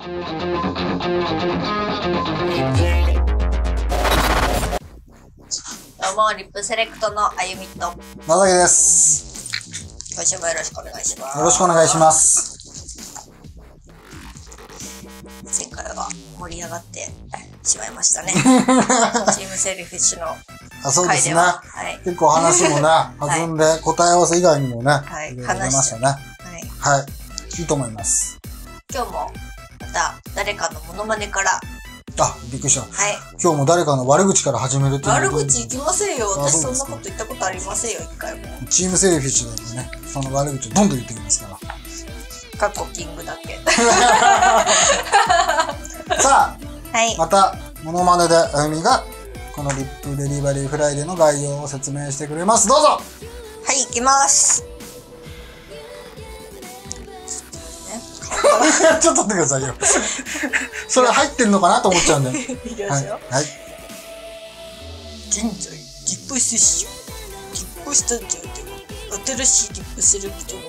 どうもリップセレクトのあゆみとまさきです。 今週もよろしくお願いします。 よろしくお願いします。 前回は盛り上がってしまいましたね。チームセルフィッシュのそうですね。 はい、 結構話もね、弾んで、答え合わせ以外にもね、 はい、 話しましたね。はい。いいと思います。 今日もまた誰かのモノマネから。 びっくりした。 はい。 今日も誰かの悪口から始めるっていう。 悪口いきませんよ。私そんなこと言ったことありませんよ、一回も。 チームセルフィッシュだとね、その悪口をどんどん言ってきますから。 かっこキングだけ。 さあ、 はい、 また、モノマネであゆみが、このリップデリバリーフライデーの概要を説明してくれます。どうぞ。 はい、いきます。 ちょっと待ってくださいよ。それ入ってんのかなと思っちゃうんで。 いきますよ。 はい。 現在、リップセッション。リップスタジオでは、新しいリップセレクトの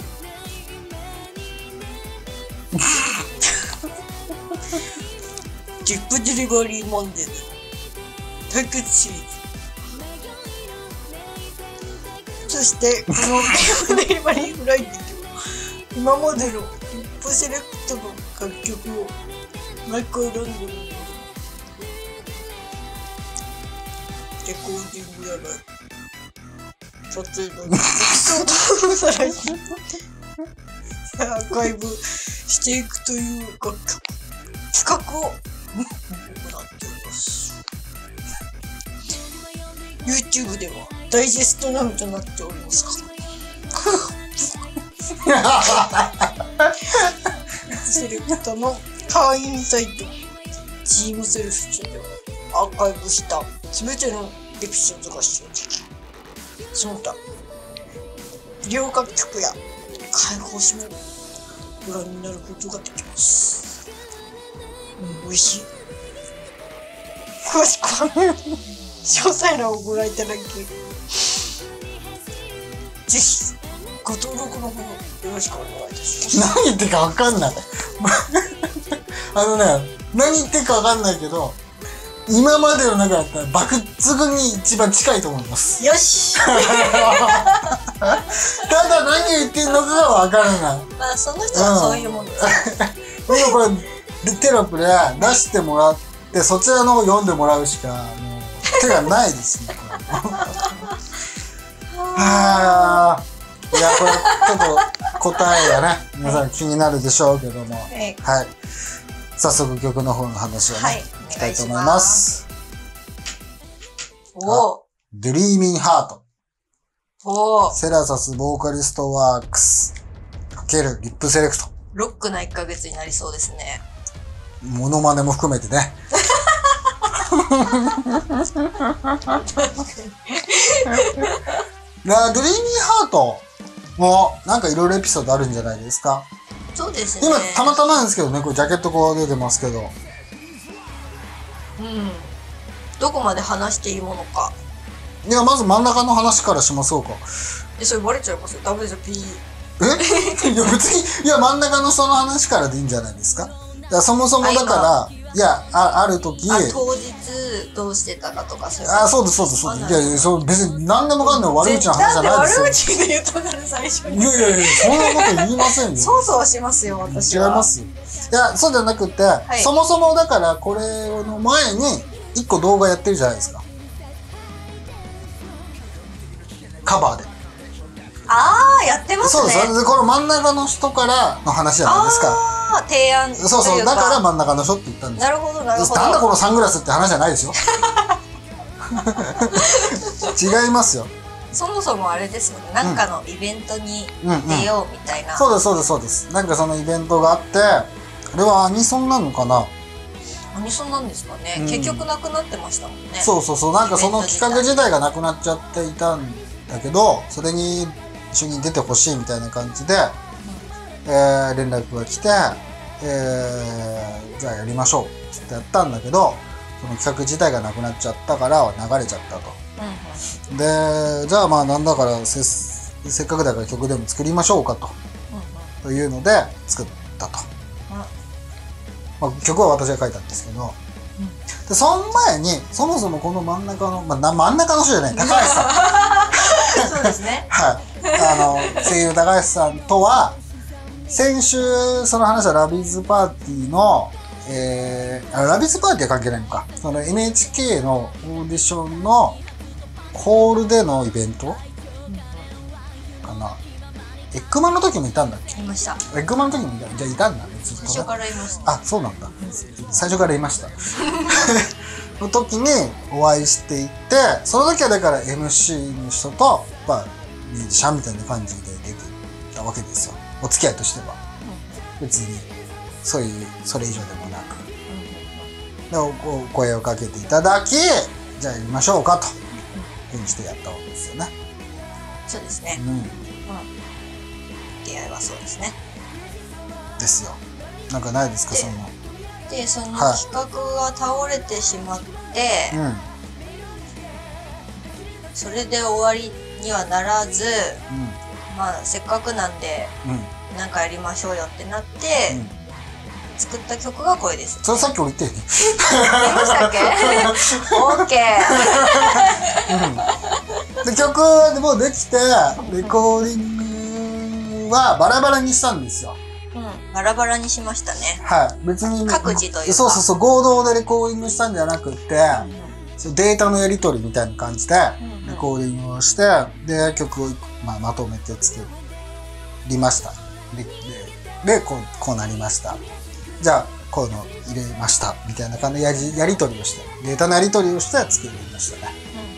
リップデリバリーマンデーの対決シリーズ。そして、このリップデリバリーフライデーでは、今までのリップセレクトの楽曲を毎回ランダムにレコーディングやら撮影のエピソードをさらにアーカイブしていくという楽曲企画を行っております。 YouTube ではダイジェスト並みとなっておりますがセレクトの会員サイトチームセルフィッシュではアーカイブした全てのエピソードが視聴できる。その他両楽曲や開放誌もご覧になることができます。美味しい。詳しくは詳細欄をご覧いただき、ぜひご登録の方よろしくお願いいたします。 何言ってるか分かんない。何言ってるか分かんないけど、今までの中だったら抜群に一番近いと思います。 よし。 ただ何言ってるのかは分からない。 まあその人はそういうもんです。 今これテロップで出してもらって、そちらの方読んでもらうしかもう手がないですね。いや、これちょっと答えがね、皆さん気になるでしょうけども、はい、早速曲の方の話をね、いきたいと思います。ドリーミンハート。セラサスボーカリストワークス×リップセレクト。 ロックな1ヶ月になりそうですね。 モノマネも含めてね。ドリーミンハートもなんかいろいろエピソードあるんじゃないですか。 そうですね。 今たまたまなんですけどね、これジャケットこう出てますけど。 どこまで話していいものか。 いや、まず真ん中の話からしましょうか。 それバレちゃいますよ。ダメですよ、ピー。 いや、別に、真ん中のその話からでいいんじゃないですか。そもそもだから、いや、ある時。 当日どうしてたかとかそういう。 そうです。いや、別に何でもかんでも悪口の話じゃないですよ。 悪口で言うとなる最初に。 いや、そんなこと言いませんよ。 そうそうしますよ、私は。 違いますよ。いや、そうじゃなくて、そもそもだから、これの前に、一個動画やってるじゃないですか。カバーで。 やってますね。 そうです。この真ん中の人からの話じゃないですか。 提案。 そう、だから真ん中の人って言ったんです。 なるほど。なんだこのサングラスって話じゃないですよ。違いますよ。 そもそもあれですよね。なんかのイベントに出ようみたいな。 そうです。なんかそのイベントがあって、あれはアニソンなのかな？ アニソンなんですかね。結局なくなってましたもんね。 そう。なんかその企画自体がなくなっちゃっていたんだけど、それに一緒に出てほしいみたいな感じで、連絡が来て、じゃあやりましょうってやったんだけど、その企画自体がなくなっちゃったから流れちゃったと。で、じゃあまあなんだからせっかくだから曲でも作りましょうかというので作ったと。 まあ、曲は私が書いたんですけど、でその前にそもそもこの真ん中の、まあ、真ん中の人じゃない高橋さんそうですね。 はい、声優高橋さんとは先週その話はラビーズパーティーの、ラビーズパーティーは関係ないのか、その NHK のオーディションのホールでのイベントかな。エッグマンの時もいたんだっけ？ いました。 エッグマンの時もいた。じゃあいたんだね、ずっとね。 最初からいました。 あ、そうなんだ。最初からいました。の時にお会いしていて、その時はだから MC の人と、まあ、ミュージシャンみたいな感じで出てたわけですよ。お付き合いとしては。別に、そういう、それ以上でもなく。で、お声をかけていただき、じゃあやりましょうかと。ふうにしてやったわけですよね。 そうですね。出会いはそうですね。 ですよ。なんかないですか、その。 で、その企画が倒れてしまって、それで終わりにはならず、まあせっかくなんで、なんかやりましょうよってなって、作った曲がこれです、ね。 それさっき俺言ったよね。 言いましたっけ？オーケー。で曲もできて、レコーディングはバラバラにしたんですよ。 バラバラにしましたね。 はい。別に各自というか。 そうそうそう、合同でレコーディングしたんじゃなくて、データのやり取りみたいな感じで、レコーディングをして、で、曲を、まとめて作りました。で、こうなりました。じゃあ、こういうの入れました。みたいな感じでやり取りをして、データのやり取りをして作りましたね。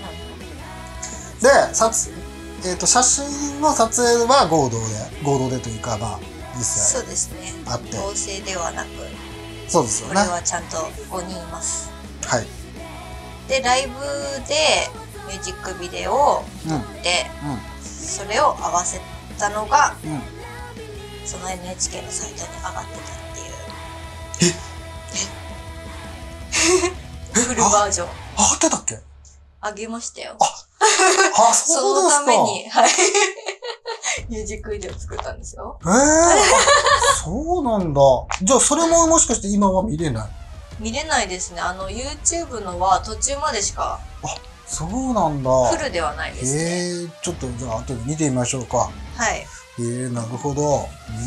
で、写真の撮影は合同でというか、まあ、実際そうですね。 あって。 合成ではなく、 そうですよね。 これはちゃんと5人います。 はい。 で、ライブでミュージックビデオを撮って、それを合わせたのが、その NHK のサイトに上がってたっていう。フルバージョン。 上がってたっけ？ あげましたよ。 そうですか。 そのために、はい。ミュージックビデオ作ったんですよ。 そうなんだ。じゃあそれももしかして今は見れない？ 見れないですね。YouTube のは途中までしか。 そうなんだ。 フルではないですね。 ちょっとじゃあ後で見てみましょうか。 はい。 なるほど。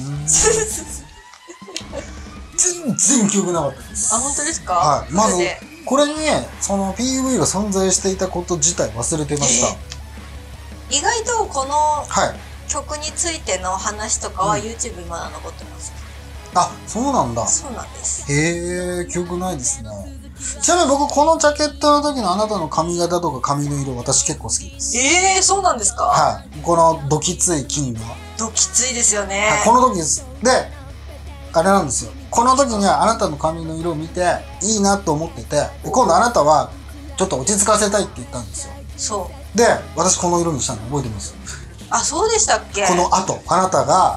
全然記憶なかったです。 あ、本当ですか？ はい。まず、これにね、その PV が存在していたこと自体忘れてました。 意外とこの曲についての話とかは YouTube にまだ残ってます。 あ、そうなんだ。 そうなんです。 記憶ないですね。ちなみに僕このジャケットの時のあなたの髪型とか髪の色私結構好きです。 そうなんですか？ はい。このドキツい金が。 ドキツいですよね。 はい、この時です。で、あれなんですよ。この時にはあなたの髪の色を見ていいなと思ってて、今度あなたはちょっと落ち着かせたいって言ったんですよ。 そう。 で、私この色にしたの覚えてます。 あ、そうでしたっけ？ この後、あなたが、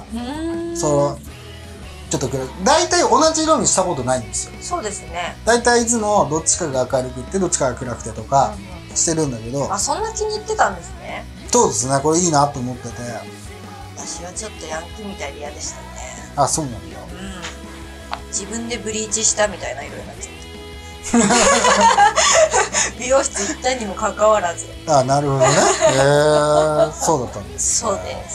ちょっと大体同じ色にしたことないんですよ。 そうですね。 大体いつもどっちかが明るくてどっちかが暗くてとかしてるんだけど。 あ、そんな気に入ってたんですね。 そうですね。これいいなと思ってて。 私はちょっとヤンキーみたいで嫌でしたね。 あ、そうなんだ。 自分でブリーチしたみたいな色になっちゃって美容室行ったにもかかわらず。 あ、なるほどね。そうだったんです。 そうです。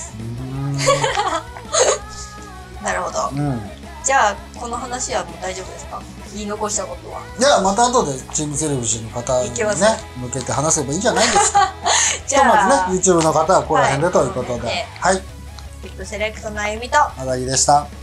なるほど。じゃあこの話はもう大丈夫ですか？言い残したことは。 じゃあまた後でチームセレブシの方にね向けて話せばいいんじゃないですか。じゃあまずね YouTube の方はここら辺でということで、はい。 ヒップセレクトのあゆみとあだぎでした。